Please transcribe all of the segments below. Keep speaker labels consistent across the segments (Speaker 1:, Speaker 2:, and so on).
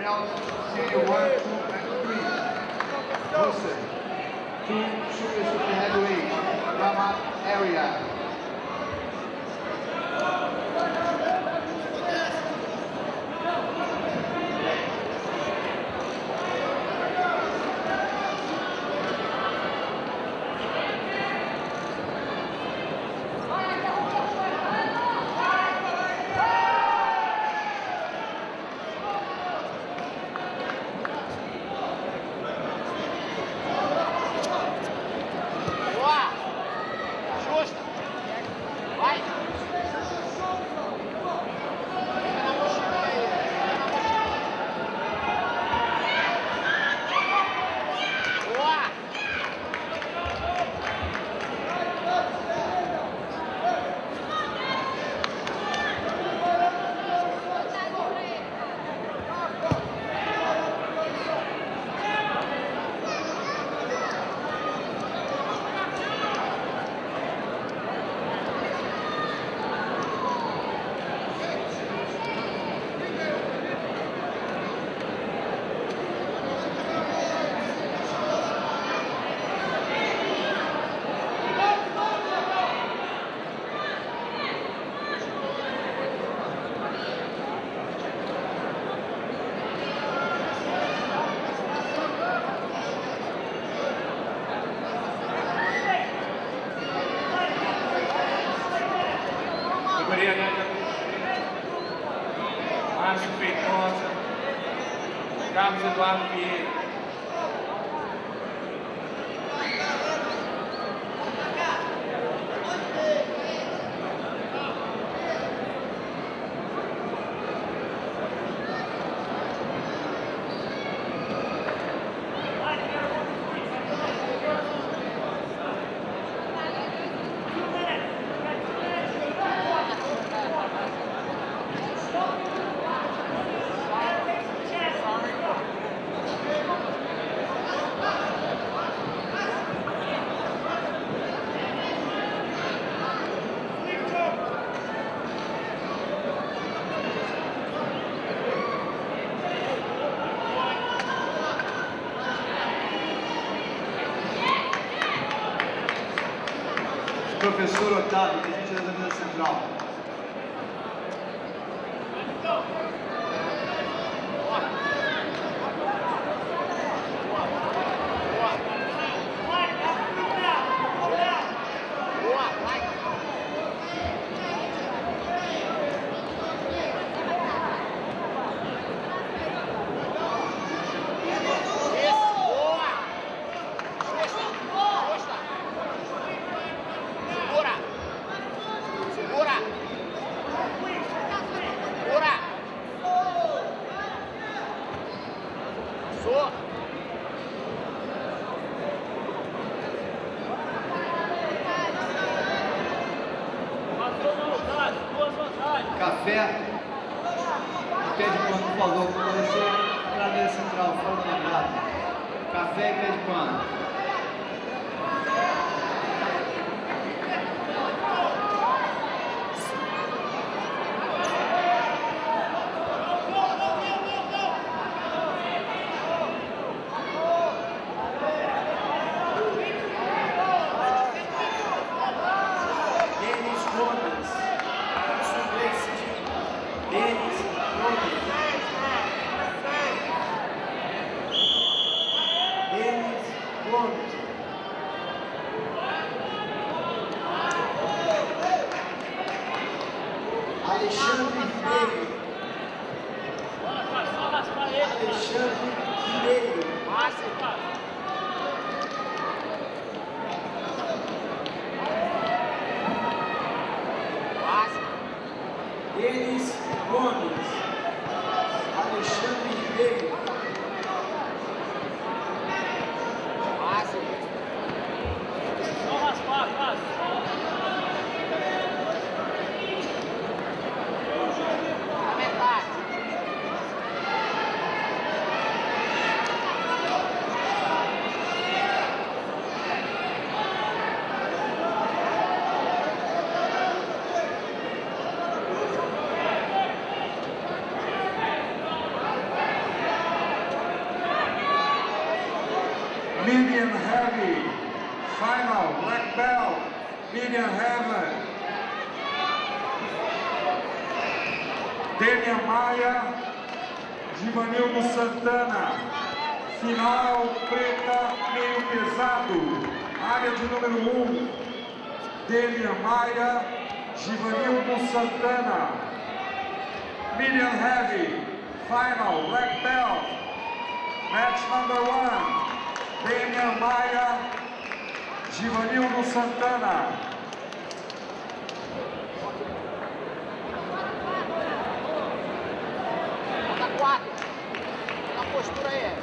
Speaker 1: Belts, Senior 1, 2, and 3. Wilson, 2 super heavyweight, Rama area.
Speaker 2: Márcio Feitosa, Carlos Eduardo Vieira.
Speaker 1: Professor Otávio, dirigente da mesa central. Café, pé de pano, por favor, quando você entrar na mesa central, fora da lembrada. Café e pé de pano. Alexandre Ribeiro. Alexandre Ribeiro. Denis Gomes. Alexandre Ribeiro.
Speaker 3: Só raspar, quase.
Speaker 4: Final, black belt, Miriam Heaven. Demian Maia, Givanildo Santana. Final, preta, meio pesado. Área de número 1. Demian Maia, Givanildo Santana. Medium heavy, final, black belt. Match number 1. Demian Maia, Givanildo Santana.
Speaker 3: A postura aí.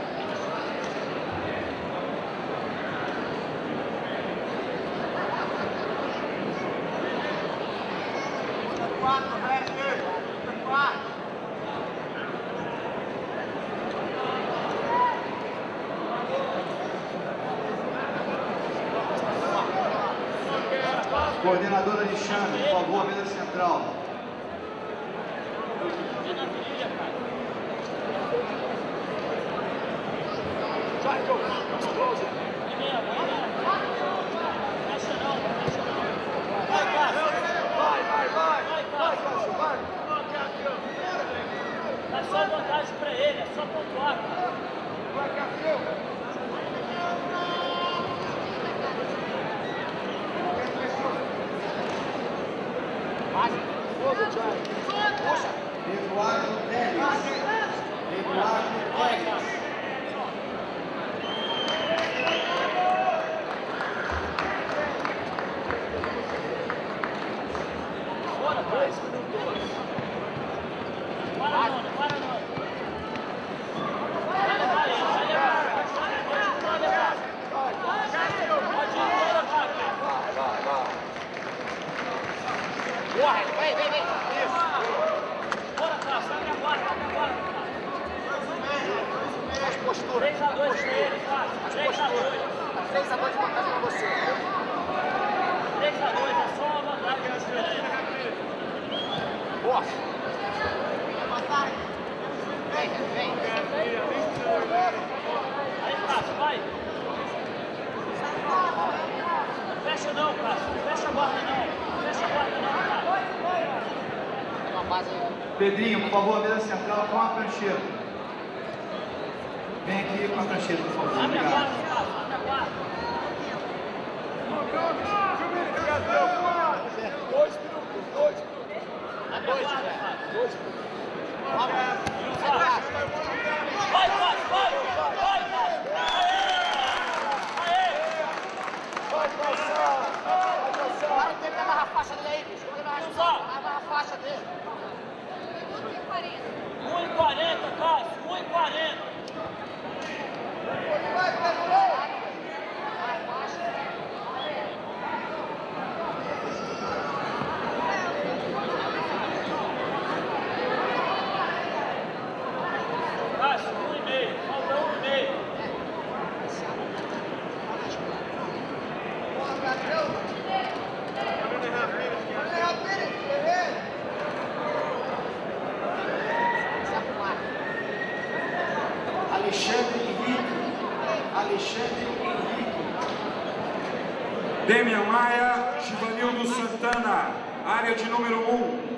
Speaker 1: Coordenador Alexandre, por favor, mesa central.
Speaker 3: Dá só vantagem pra ele, é só pontuar.
Speaker 1: Eduardo Teles. Eduardo Teles.
Speaker 3: Bora, 2 minutos. Para não, para não. Vai levar ele, vai levar. Pode levar. Pode ir embora, vai. Corre, vem. Isso. Bora, Cássio, abre agora.
Speaker 5: As posturas.
Speaker 3: 3 a 2 pra ele, Cássio. 3 a 2.
Speaker 5: 3 a 2 de vantagem pra você.
Speaker 3: 3 a 2, é só uma vantagem pra diferença.
Speaker 5: Boa. Vem.
Speaker 3: Aí, Cássio, vai. Não fecha não, Cássio. Não fecha a guarda não. Cássio.
Speaker 5: Tem uma base aí.
Speaker 1: Pedrinho, por favor, mesa central com a prancheta. Vem aqui com a prancheta, por favor.
Speaker 3: Abre a
Speaker 1: Obrigado.
Speaker 3: guarda, Cássio. Abre a guarda.
Speaker 5: 2 minutos.
Speaker 3: Abre a guarda, Cássio.
Speaker 5: 2 minutos. Vai,
Speaker 3: Cássio, vai, Cássio. Aê!
Speaker 5: Vai passar. Para o tempo de amarrar a faixa dele aí, bicho. Amarra a faixa dele.
Speaker 3: 1,40, Cássio. 1,40. Cássio, 1,5. Falta 1,5.
Speaker 1: Alexandre Henrique.
Speaker 4: Demian Maia, Givanildo Santana. Área de número 1.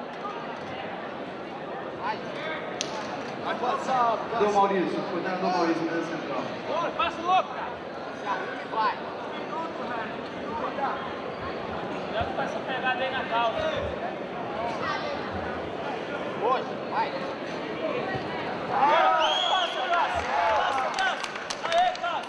Speaker 5: Vai passar.
Speaker 1: Do Maurício, coordenador Maurício, mesa central.
Speaker 3: Bora, passa louco, cara.
Speaker 5: Vai.
Speaker 3: Leva com essa pegada aí na calça.
Speaker 5: Hoje, vai.
Speaker 3: Passa, Cássio. Aê, Cássio.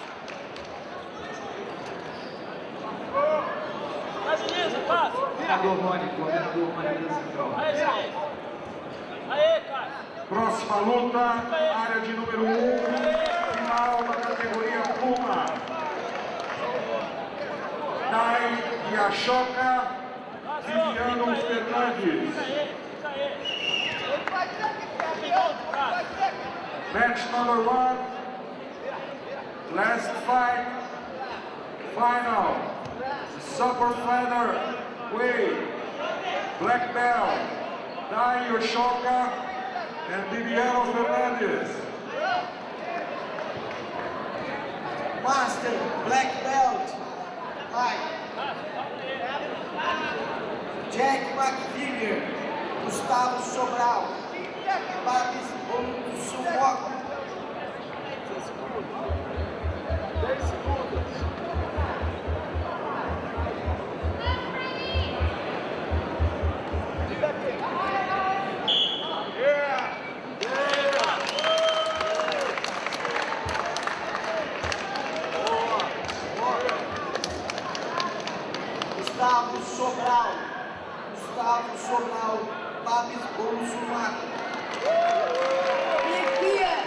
Speaker 3: Agiliza, Cássio.
Speaker 1: Coordenador Rony, mesa central.
Speaker 3: Aê, gente. Aê, Cássio.
Speaker 4: Próxima luta, área de número 1. Final da categoria Puma. Dai e Ashoka, Viviano Fernandes.
Speaker 3: Fica aí. Minuto, Cássio.
Speaker 4: Match number 1. Last fight. Final. Super feather weight. Black belt. Dai Ashoka and Viviano Fernandes.
Speaker 1: Master, Black Belt,
Speaker 5: Vai. Jack McFigure, Gustavo Sobral, Babs Olusumoco. 10 segundos. Gustavo Sobral, Babs Olusumoco.